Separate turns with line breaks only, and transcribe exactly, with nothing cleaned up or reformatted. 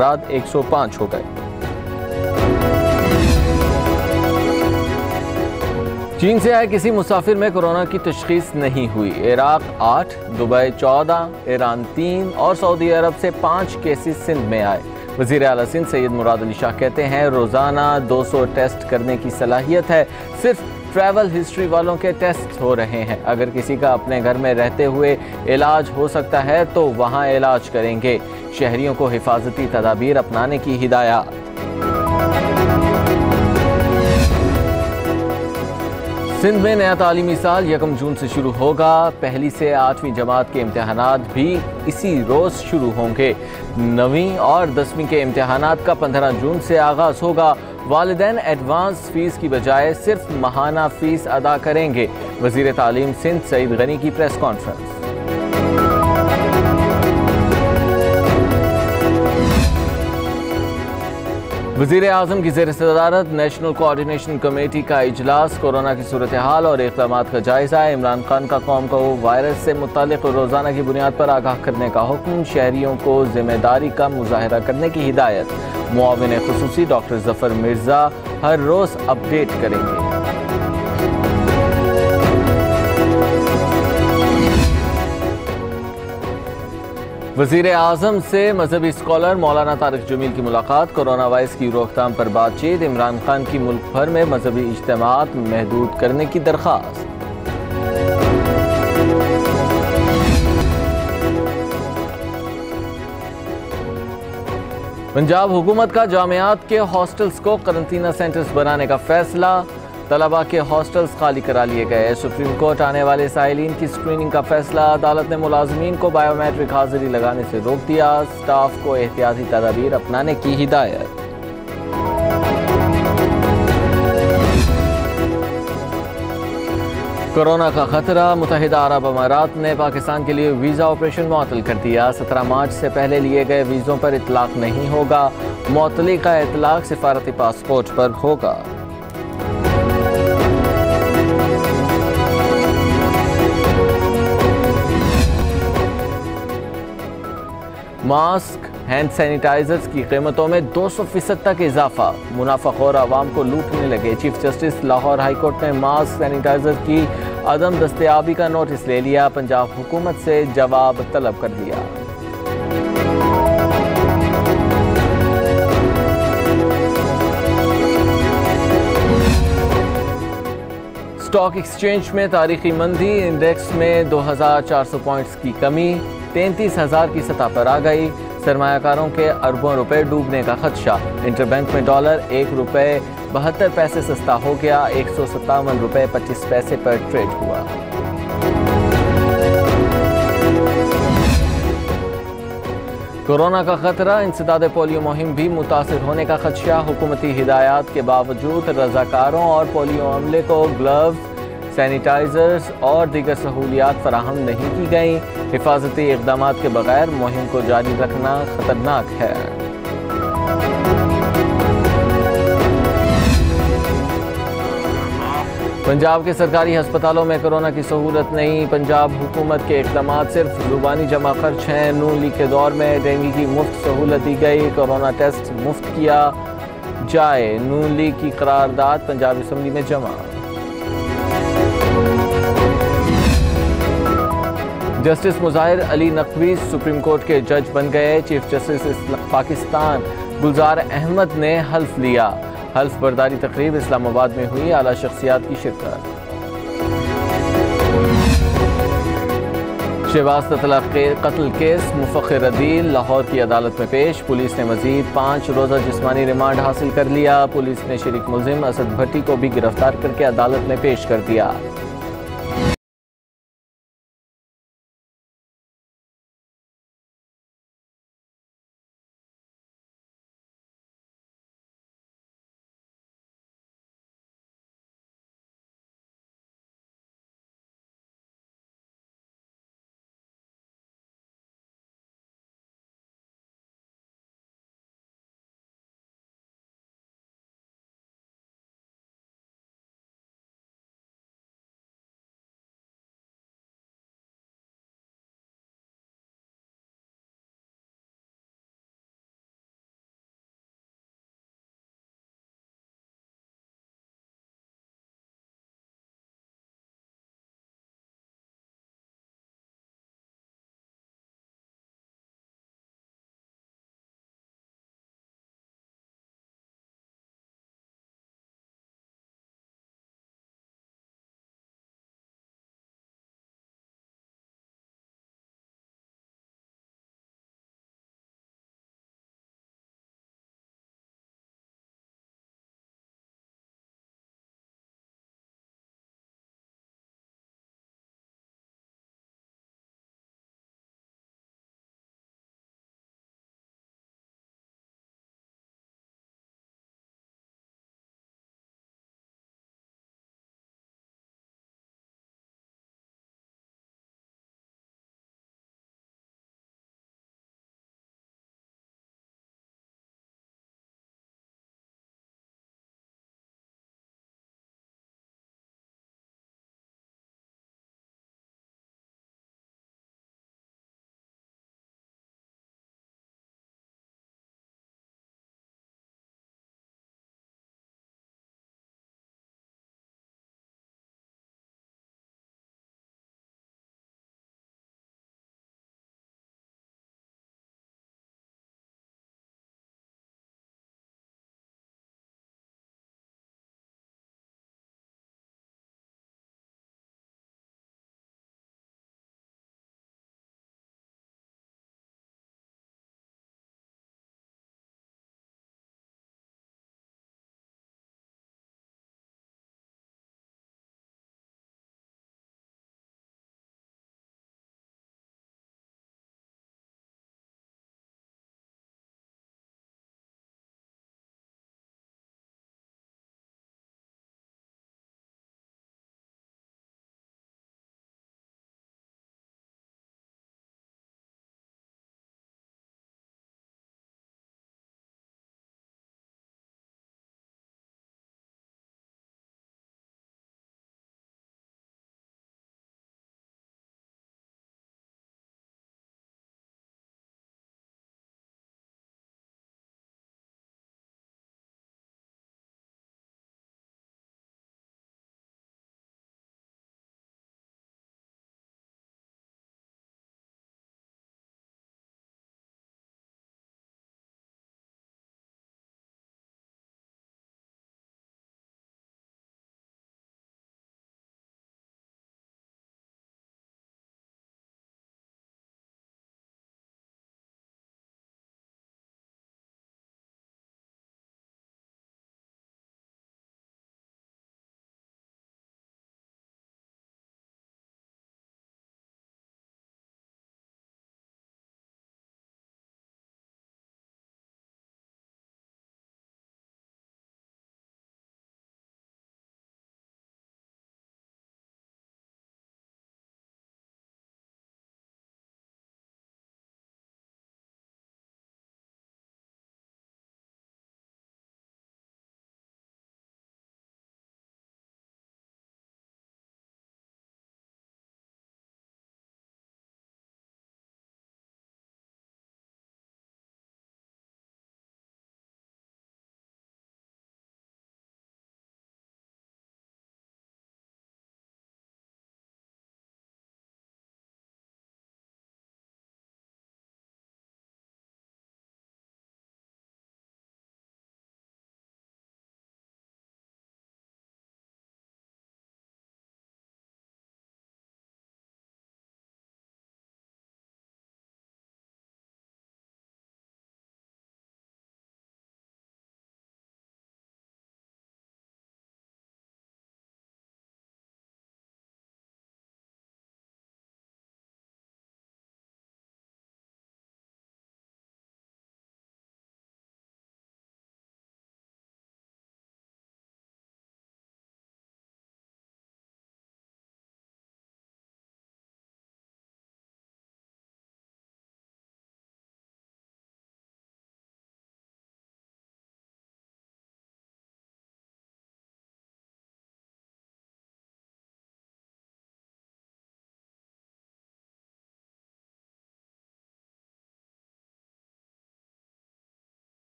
افراد ایک سو پانچ ہو گئے۔ چین سے آئے کسی مسافر میں کورونا کی تشخیص نہیں ہوئی۔ عراق آٹھ، دبئی چودہ، ایران تین اور سعودی عرب سے پانچ کیسز سندھ میں آئے۔ وزیر اعلیٰ سندھ سید مراد علی شاہ کہتے ہیں روزانہ دو سو ٹیسٹ کرنے کی صلاحیت ہے، صرف ٹریول ہسٹری والوں کے ٹیسٹ ہو رہے ہیں۔ اگر کسی کا اپنے گھر میں رہتے ہوئے علاج ہو سکتا ہے تو وہاں علاج کریں گے۔ شہریوں کو حفاظتی تدابیر اپنانے کی ہدایات۔ سندھ میں نیا تعلیمی سال یکم جون سے شروع ہوگا۔ پہلی سے آٹھویں جماعت کے امتحانات بھی اسی روز شروع ہوں گے۔ نویں اور دسویں کے امتحانات کا پندرہ جون سے آغاز ہوگا۔ والدین ایڈوانس فیس کی بجائے صرف ماہانہ فیس ادا کریں گے۔ وزیر تعلیم سندھ سعید غنی کی پریس کانفرنس۔ وزیر اعظم کی زیر صدارت نیشنل کوآرڈینیشن کمیٹی کا اجلاس۔ کورونا کی صورتحال اور اقدامات کا جائزہ۔ عمران خان کا قوم کو وائرس سے متعلق روزانہ کی بنیاد پر آگاہ کرنے کا حکم۔ شہریوں کو ذمہ داری کا مظاہرہ کرنے کی ہدایت۔ معاون خصوصی ڈاکٹر ظفر مرزا ہر روز اپ ڈیٹ کریں گے۔ وزیر اعظم سے مذہبی اسکالر مولانا طارق جمیل کی ملاقات۔ کورونا وائرس کی روک تھام پر بات چیت۔ عمران خان کی ملک بھر میں مذہبی اجتماعات محدود کرنے کی درخواست۔ پنجاب حکومت کا جامعات کے ہاسٹلز کو قرنطینہ سینٹرز بنانے کا فیصلہ۔ طلبہ کے ہاسٹلز خالی کرا لیے گئے۔ سپریم کورٹ آنے والے سائلین کی سکریننگ کا فیصلہ۔ عدالت نے ملازمین کو بائیو میٹرک حاضری لگانے سے روک دیا۔ سٹاف کو احتیاطی تدابیر اپنانے کی ہدایت۔ کورونا کا خطرہ۔ متحدہ عرب امارات نے پاکستان کے لیے ویزا آپریشن معطل کر دیا۔ سترہ مارچ سے پہلے لیے گئے ویزوں پر اطلاق نہیں ہوگا۔ معطلی کا اطلاق سفارتی پاسپورٹ پر ہوگا۔ ماسک، ہینڈ سینیٹائزرز کی قیمتوں میں دو سو فیصد تک اضافہ۔ منافع خور عوام کو لوٹنے لگے۔ Chief justice Lahore high court نے ماسک، سینیٹائزر کی عدم دستیابی کا نوٹس لے لیا۔ پنجاب حکومت سے جواب طلب کر لیا۔ اسٹاک ایکسچینج میں تاریخی مندی۔ انڈیکس میں دو ہزار چار سو پوائنٹس کی کمی، تینتیس ہزار کی سطح پر آ گئی۔ سرمایہ کاروں کے اربوں روپے ڈوبنے کا خدشہ۔ انٹر بینک میں ڈالر ایک روپے بہتر پیسے سستا ہو گیا۔ ایک سو ستاون روپے پچیس پیسے پر ٹریڈ ہوا۔ کورونا کا خطرہ۔ انسداد پولیو مہم بھی متاثر ہونے کا خدشہ۔ حکومتی ہدایات کے باوجود رضاکاروں اور پولیو عملے کو گلوز، سینیٹائزرز اور دیگر سہولیات فراہم نہیں کی گئیں۔ حفاظتی اقدامات کے بغیر مہم کو جاری رکھنا خطرناک ہے۔ پنجاب کے سرکاری ہسپتالوں میں کورونا کی سہولت نہیں۔ پنجاب حکومت کے اقدامات صرف زبانی جمع خرچ ہیں۔ نون لیگ کے دور میں ڈینگی کی مفت سہولت دی گئی۔ کورونا ٹیسٹ مفت کیا جائے۔ نون لیگ کی قرارداد پنجاب اسمبلی میں جمع۔ Justice Mazahir Ali Naqvi supreme court کے جج بن گئے۔ چیف جسٹس پاکستان گلزار احمد نے حلف لیا۔ حلف برداری تقریب اسلام آباد میں ہوئی۔ اعلیٰ شخصیات کی شرکت۔ شہباز تتلہ قتل کیس مفخر عدیل لاہور کی عدالت میں پیش۔ پولیس نے مزید پانچ روزہ جسمانی ریمانڈ حاصل کر لیا۔ پولیس نے شریک ملزم اسد بھٹی کو بھی گرفتار کر کے عدالت میں پیش کر دیا۔